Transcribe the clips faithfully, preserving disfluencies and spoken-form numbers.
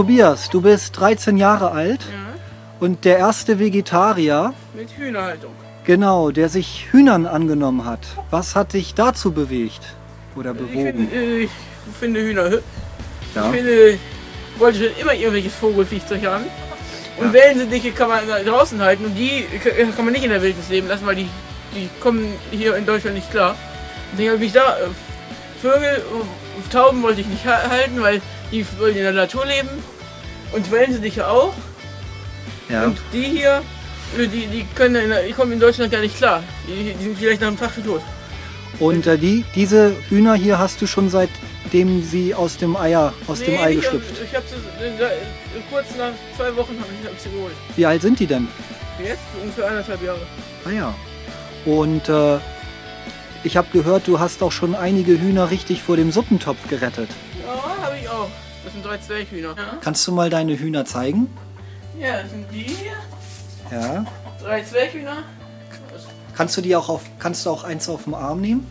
Tobias, du bist dreizehn Jahre alt Ja. und der erste Vegetarier, Mit Hühnerhaltung. genau, der sich Hühnern angenommen hat. Was hat dich dazu bewegt oder Ich bewogen? finde, äh, ich finde Hühner hübsch. Ja. Ich finde, ich wollte schon immer irgendwelches Vogelviehzeug haben. Und Ja. Wellensittiche kann man draußen halten und die kann man nicht in der Wildnis leben lassen, weil die, die kommen hier in Deutschland nicht klar. Deswegen habe ich da äh, Vögel, und Tauben wollte ich nicht ha- halten, weil die wollen in der Natur leben. Und Wellensittiche auch. Ja. Und die hier, äh, die, die, können in der, die kommen in Deutschland gar nicht klar. Die, die sind vielleicht nach einem Tag schon tot. Und äh, die, diese Hühner hier hast du schon seitdem sie aus dem Eier, aus dem Ei ich hab- geschlüpft. Ich habe sie äh, äh, kurz nach zwei Wochen habe ich, hab ich sie geholt. Wie alt sind die denn? Jetzt ungefähr anderthalb Jahre. Ah ja. Und äh, ich habe gehört, du hast auch schon einige Hühner richtig vor dem Suppentopf gerettet. Ja, habe ich auch. Das sind drei Zwerghühner. Ja. Kannst du mal deine Hühner zeigen? Ja, das sind die hier. Ja. Drei Zwerghühner. Kannst du die auch auf, kannst du auch eins auf den Arm nehmen?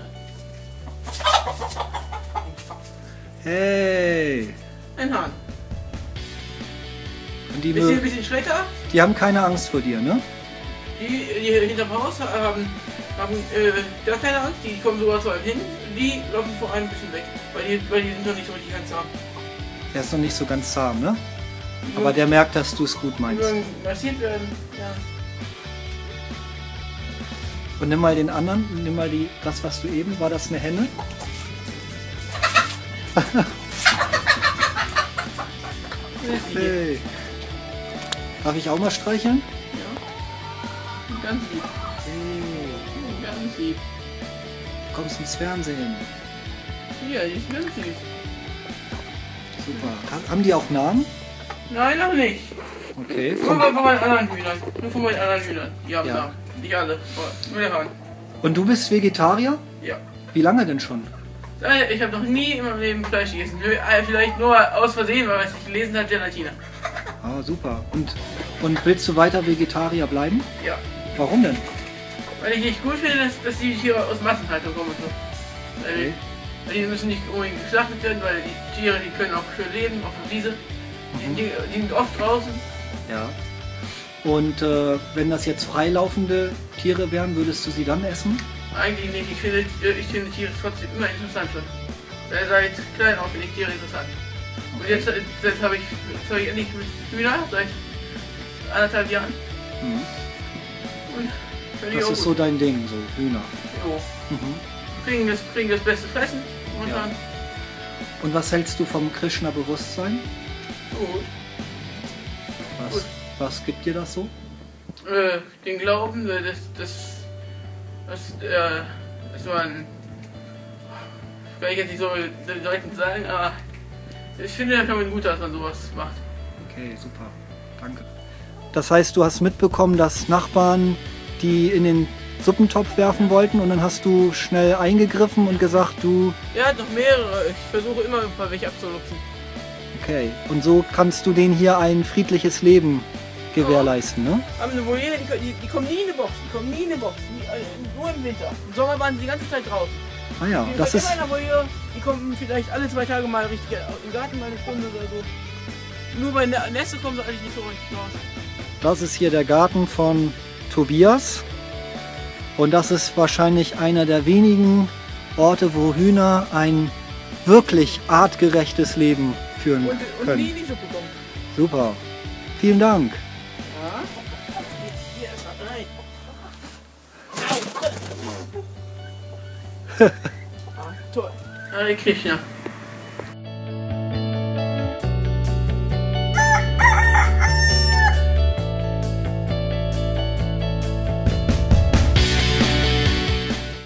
Hey. Ein Hahn. Und die, Bisschen, mö- bisschen schlechter. die haben keine Angst vor dir, ne? Die, die hinterm Haus haben, haben äh, gar keine Angst. Die kommen sogar zu einem hin. Die laufen vor einem ein bisschen weg. Weil die, weil die sind doch nicht so richtig ganz zahm. Der ist noch nicht so ganz zahm, ne? Die Aber mögen- der merkt, dass du es gut die meinst. mögen massiert werden. Ja. Und nimm mal den anderen, nimm mal die, das, was du eben, war das eine Henne? Hey. Darf ich auch mal streicheln? Ja. Ganz lieb. Hey. Ganz lieb. Du kommst ins Fernsehen. Ja, die ist ganz lieb. Super. Ha- Haben die auch Namen? Nein, noch nicht. Okay. Nur Komm. von meinen anderen Hühnern. Nur von meinen anderen Hühnern. Die haben Ja. Namen. Nicht alle. Nur der Hahn. Und du bist Vegetarier? Ja. Wie lange denn schon? Äh, Ich habe noch nie in meinem Leben Fleisch gegessen. Nö, äh, Vielleicht nur aus Versehen, weil man es nicht gelesen hat, Gelatine. Ah, super. Und, und willst du weiter Vegetarier bleiben? Ja. Warum denn? Weil ich nicht gut finde, dass, dass die Tiere aus Massenhaltung kommen und so. Weil, Okay. weil die müssen nicht unbedingt geschlachtet werden, weil die Tiere, die können auch schön leben auf der Wiese. Die, die, die sind oft draußen. Ja. Und äh, wenn das jetzt freilaufende Tiere wären, würdest du sie dann essen? Eigentlich nicht. Ich finde, ich finde Tiere trotzdem immer interessant schon. Äh, Seit klein auf finde ich Tiere interessant. Und jetzt, jetzt habe ich, jetzt habe ich endlich mit Hühner seit anderthalb Jahren. Mhm. Und finde ich Das auch ist gut. so dein Ding, so Hühner. Jo. Mhm. Kriegen das, kriegen das beste Fressen momentan. Und was hältst du vom Krishna-Bewusstsein? Gut. Was, Gut. was gibt dir das so? Äh, den Glauben, äh, das, das, das, äh, das war ein, kann ich jetzt nicht so bedeutend sagen, aber ich finde, da kann man gut, dass man sowas macht. Okay, super. Danke. Das heißt, du hast mitbekommen, dass Nachbarn die in den Suppentopf werfen wollten und dann hast du schnell eingegriffen und gesagt, du, Ja, noch mehrere. Ich versuche immer ein paar welche abzulupfen. okay. Und so kannst du denen hier ein friedliches Leben gewährleisten, ne? Haben eine Voliere, die, die, die kommen nie in eine Box, die kommen nie in eine Box, die, äh, nur im Winter. Im Sommer waren sie die ganze Zeit draußen. Ah ja, Die das sind ist, immer in der Voliere, die kommen vielleicht alle zwei Tage mal richtig im Garten mal eine Stunde oder so. Nur bei Nä- Nässe kommen sie eigentlich nicht so richtig raus. das ist hier der Garten von Tobias. Und das ist wahrscheinlich einer der wenigen Orte, wo Hühner ein wirklich artgerechtes Leben führen Und, und nie können. in die Suppe kommen. Super. Vielen Dank. Ja. Hier ist er rein. Ah, toll. Hare Krishna.